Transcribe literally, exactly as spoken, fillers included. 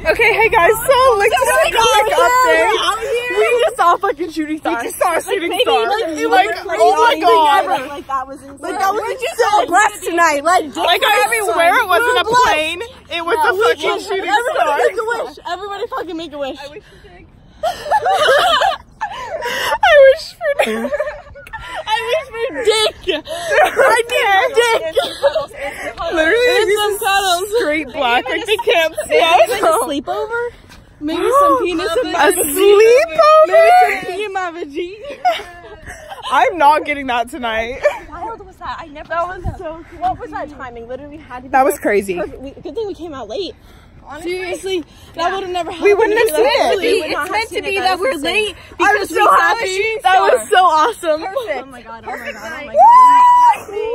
Okay, hey guys, so like just a quick update. We just saw fucking shooting stars. We just saw a shooting like, star. Like, like, like oh my god. Ever. Like that was insane. Like that was just so blessed tonight. Like, like I everyone. swear it wasn't a Blessed. plane. It was no, a fucking shooting everybody star. Make a wish. Everybody fucking make a wish. I wish for Dick. I wish for Dick. I wish for Dick. I did Dick. Literally, it's some cuddles. Straight black. Like they can't see us. Like a sleepover. Maybe some penis in my a sleepover. Maybe some pee in my vagina. I'm not getting that tonight. How wild was that? I never. That was so. Crazy. What was that timing? Literally had to be. That was crazy. We, good thing we came out late. Honestly, Seriously, yeah. that would have never happened. We wouldn't have seen it. Really, it's meant to be that we're late. I was so happy. That was so awesome. Perfect. Oh my god. Oh my god. Oh my god.